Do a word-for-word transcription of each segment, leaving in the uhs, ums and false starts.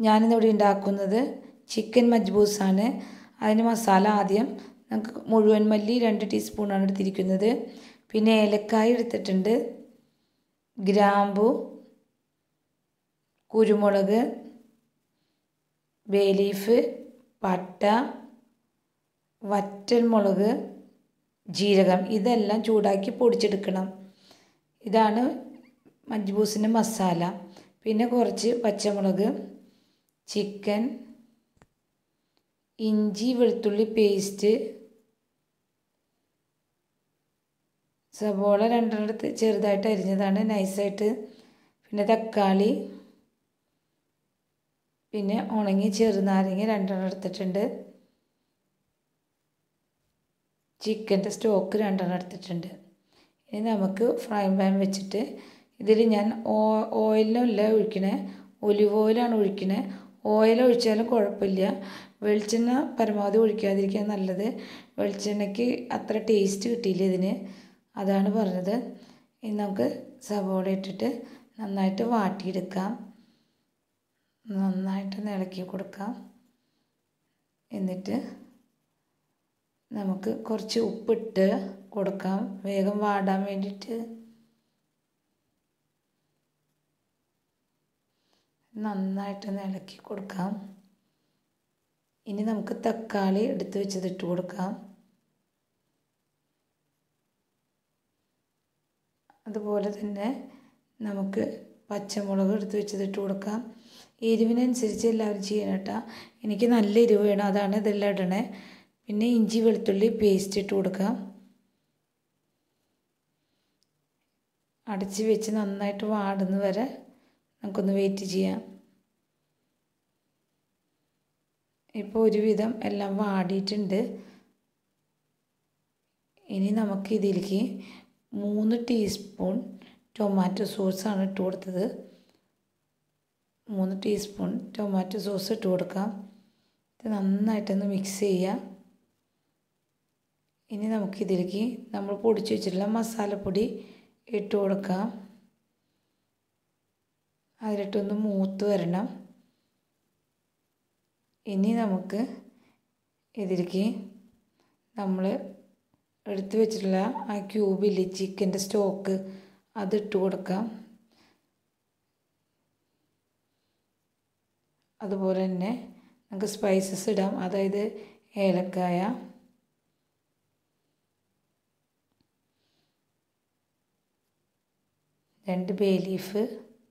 ഞാനിന്നിവിടെ ഉണ്ടാക്കുന്നത് ചിക്കൻ മജ്ബൂസാണ്. അതിന് മസാല ആദ്യം നമുക്ക് മുഴുവൻ മല്ലി രണ്ട് ടീസ്പൂണാണ് എടുത്തിരിക്കുന്നത്. പിന്നെ ഏലക്കായ എടുത്തിട്ടുണ്ട്, ഗ്രാമ്പു, കുരുമുളക്, ബേ ലീഫ്, പട്ട, വറ്റൽമുളക്, ജീരകം ഇതെല്ലാം ചൂടാക്കി പൊടിച്ചെടുക്കണം. ഇതാണ് മജ്ബൂസിൻ്റെ മസാല. പിന്നെ കുറച്ച് പച്ചമുളക്, ചിക്കൻ, ഇഞ്ചി വെളുത്തുള്ളി പേസ്റ്റ്, സവോള രണ്ടെണ്ണത്ത് ചെറുതായിട്ട് അരിഞ്ഞതാണ് നൈസായിട്ട്, പിന്നെ തക്കാളി, പിന്നെ ഉണങ്ങി ചെറുനാരങ്ങ രണ്ടെണ്ണം എടുത്തിട്ടുണ്ട്, ചിക്കൻ്റെ സ്റ്റോക്ക് രണ്ടെണ്ണം എടുത്തിട്ടുണ്ട്. ഇനി നമുക്ക് ഫ്രൈ പാൻ വെച്ചിട്ട് ഇതിൽ ഞാൻ ഓയിലല്ല ഒഴിക്കണേ, ഒലിവ് ഓയിലാണ് ഒഴിക്കണേ. ഓയിൽ ഒഴിച്ചാലും കുഴപ്പമില്ല, വെളിച്ചെണ്ണ പരമാവധി ഒഴിക്കാതിരിക്കാൻ നല്ലത്. വെളിച്ചെണ്ണയ്ക്ക് അത്ര ടേസ്റ്റ് കിട്ടിയില്ല ഇതിന്, അതാണ് പറഞ്ഞത്. ഇനി നമുക്ക് സവോള ഇട്ടിട്ട് നന്നായിട്ട് വാട്ടിയെടുക്കാം, നന്നായിട്ട് ഇളക്കി കൊടുക്കാം. എന്നിട്ട് നമുക്ക് കുറച്ച് ഉപ്പിട്ട് കൊടുക്കാം വേഗം വാടാൻ വേണ്ടിയിട്ട്. നന്നായിട്ട് ഇളക്കി കൊടുക്കാം. ഇനി നമുക്ക് തക്കാളി എടുത്ത് വെച്ചത് ഇട്ട് കൊടുക്കാം. അതുപോലെ തന്നെ നമുക്ക് പച്ചമുളക് എടുത്ത് വെച്ചത് ഇട്ട് കൊടുക്കാം. എരിവിനനുസരിച്ച് എല്ലാവരും ചെയ്യണം കേട്ടോ. എനിക്ക് നല്ല എരിവ് വേണം, അതാണ് ഇതെല്ലാം ഇടണേ. പിന്നെ ഇഞ്ചി വെളുത്തുള്ളി പേസ്റ്റ് ഇട്ട് കൊടുക്കാം. അടച്ച് വെച്ച് നന്നായിട്ട് വാടുന്ന വരെ നമുക്കൊന്ന് വെയിറ്റ് ചെയ്യാം. ഇപ്പോൾ ഒരുവിധം എല്ലാം വാടിയിട്ടുണ്ട്. ഇനി നമുക്ക് ഇതിലേക്ക് മൂന്ന് ടീസ്പൂൺ ടൊമാറ്റോ സോസാണ് ഇട്ട് കൊടുത്തത്. മൂന്ന് ടീസ്പൂൺ ടൊമാറ്റോ സോസ് ഇട്ട് കൊടുക്കാം. ഇത് നന്നായിട്ടൊന്ന് മിക്സ് ചെയ്യാം. ഇനി നമുക്കിതിലേക്ക് നമ്മൾ പൊടിച്ച് വെച്ചിട്ടുള്ള മസാലപ്പൊടി ഇട്ട് കൊടുക്കാം. അതിലിട്ടൊന്ന് മൂത്ത് വരണം. ഇനി നമുക്ക് ഇതിലേക്ക് നമ്മൾ എടുത്ത് വെച്ചിട്ടുള്ള ആ ക്യൂബില്ലേ ചിക്കൻ്റെ സ്റ്റോക്ക് അതിട്ട് കൊടുക്കാം. അതുപോലെ തന്നെ നമുക്ക് സ്പൈസസ് ഇടാം, അതായത് ഏലക്കായ, രണ്ട് ബേ ലീഫ്,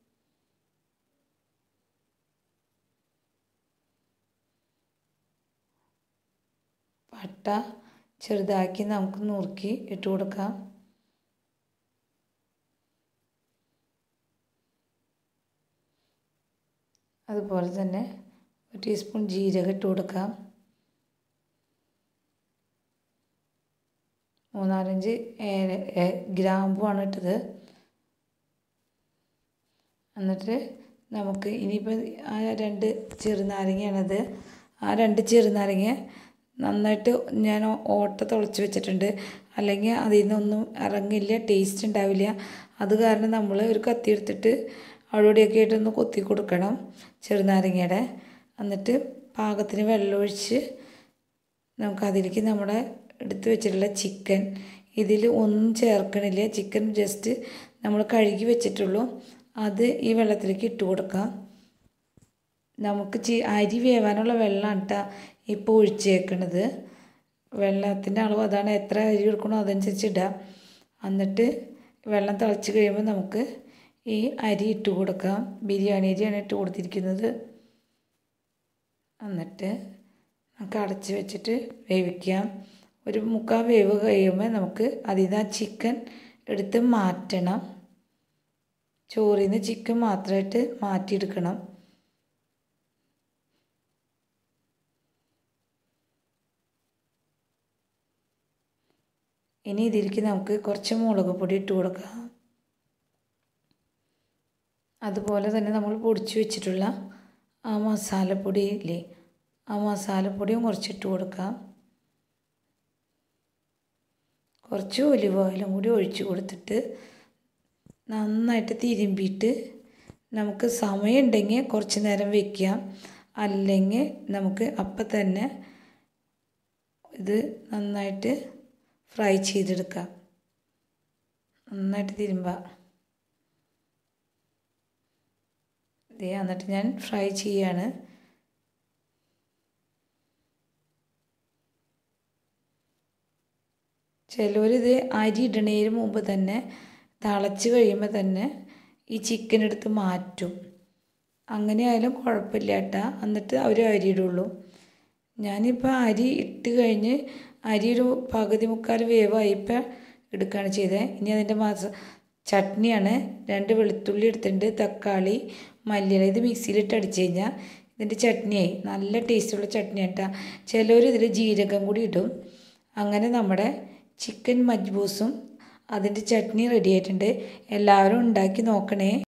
പട്ട ചെറുതാക്കി നമുക്ക് നുറുക്കി ഇട്ട് കൊടുക്കാം. അതുപോലെ തന്നെ ഒരു ടീസ്പൂൺ ജീരകം ഇട്ട് കൊടുക്കാം. മൂന്നാലഞ്ച് ഏല ഗ്രാമ്പുമാണ് ഇട്ടത്. എന്നിട്ട് നമുക്ക് ഇനിയിപ്പോൾ ആ രണ്ട് ചെറുനാരങ്ങയാണത്, ആ രണ്ട് ചെറുനാരങ്ങ നന്നായിട്ട് ഞാൻ ഓട്ട തുളച്ച് വെച്ചിട്ടുണ്ട്, അല്ലെങ്കിൽ അതിൽ നിന്നൊന്നും ഇറങ്ങില്ല, ടേസ്റ്റ് ഉണ്ടാവില്ല. അത് കാരണം നമ്മൾ ഒരു കത്തി എടുത്തിട്ട് അവിടെയൊക്കെ ആയിട്ടൊന്ന് കൊത്തി കൊടുക്കണം ചെറുനാരങ്ങയുടെ. എന്നിട്ട് പാകത്തിന് വെള്ളമൊഴിച്ച് നമുക്ക് അതിലേക്ക് നമ്മുടെ എടുത്ത് വെച്ചിട്ടുള്ള ചിക്കൻ, ഇതിൽ ഒന്നും ചേർക്കണില്ല, ചിക്കൻ ജസ്റ്റ് നമ്മൾ കഴുകി വെച്ചിട്ടുള്ളൂ, അത് ഈ വെള്ളത്തിലേക്ക് ഇട്ട് കൊടുക്കാം. നമുക്ക് ചി അരി വേവാനുള്ള വെള്ളമാണ് കേട്ടോ ഇപ്പോൾ ഒഴിച്ചേക്കണത്. വെള്ളത്തിൻ്റെ അളവ് അതാണ്, എത്ര അരി എടുക്കണോ അതനുസരിച്ച് ഇടാം. എന്നിട്ട് വെള്ളം തിളച്ച് കഴിയുമ്പോൾ നമുക്ക് ഈ അരി ഇട്ട് കൊടുക്കാം. ബിരിയാണി അരിയാണ് ഇട്ട് കൊടുത്തിരിക്കുന്നത്. എന്നിട്ട് നമുക്ക് അടച്ച് വെച്ചിട്ട് വേവിക്കാം. ഒരു മുക്കാൽ വേവ് കഴിയുമ്പോൾ നമുക്ക് അതിൽ നിന്ന് ആ ചിക്കൻ എടുത്ത് മാറ്റണം. ചോറിൽ നിന്ന് ചിക്കൻ മാത്രമായിട്ട് മാറ്റിയെടുക്കണം. ഇനി ഇതിലേക്ക് നമുക്ക് കുറച്ച് മുളക് പൊടി ഇട്ട് കൊടുക്കാം. അതുപോലെ തന്നെ നമ്മൾ പൊടിച്ച് വെച്ചിട്ടുള്ള ആ മസാലപ്പൊടി ഇല്ലേ, ആ മസാലപ്പൊടിയും കുറച്ചിട്ട് കൊടുക്കാം. കുറച്ച് ഒലിവ് ഓയിലും കൂടി ഒഴിച്ച് കൊടുത്തിട്ട് നന്നായിട്ട് തിരുമ്പിയിട്ട് നമുക്ക് സമയമുണ്ടെങ്കിൽ കുറച്ച് നേരം വയ്ക്കാം, അല്ലെങ്കിൽ നമുക്ക് അപ്പം തന്നെ ഇത് നന്നായിട്ട് ഫ്രൈ ചെയ്തെടുക്കാം. നന്നായിട്ട് തിരുമ്പാം. ഇത് എന്നിട്ട് ഞാൻ ഫ്രൈ ചെയ്യാണ്. ചിലവരിത് അരി ഇടണതിന് മുമ്പ് തന്നെ തിളച്ച് കഴിയുമ്പോൾ തന്നെ ഈ ചിക്കൻ എടുത്ത് മാറ്റും. അങ്ങനെ ആയാലും കുഴപ്പമില്ല കേട്ടോ, എന്നിട്ട് അവർ അരി ഇടുള്ളൂ. ഞാനിപ്പോൾ അരി ഇട്ട് കഴിഞ്ഞ് അരി ഒരു പകുതി മുക്കാൽ വേവായിപ്പോൾ എടുക്കുകയാണ് ചെയ്തത്. ഇനി അതിൻ്റെ മാസ ചട്നിയാണ്. രണ്ട് വെളുത്തുള്ളി എടുത്തിട്ടുണ്ട്, തക്കാളി, മല്ലിയില. ഇത് മിക്സിയിലിട്ട് അടിച്ച് കഴിഞ്ഞാൽ ഇതിൻ്റെ ചട്നിയായി. നല്ല ടേസ്റ്റുള്ള ചട്നിയാണ് കേട്ടോ. ചിലവർ ഇതിൽ ജീരകം കൂടി ഇടും. അങ്ങനെ നമ്മുടെ ചിക്കൻ മജ്ബൂസും അതിൻ്റെ ചട്നി റെഡി ആയിട്ടുണ്ട്. എല്ലാവരും ഉണ്ടാക്കി നോക്കണേ.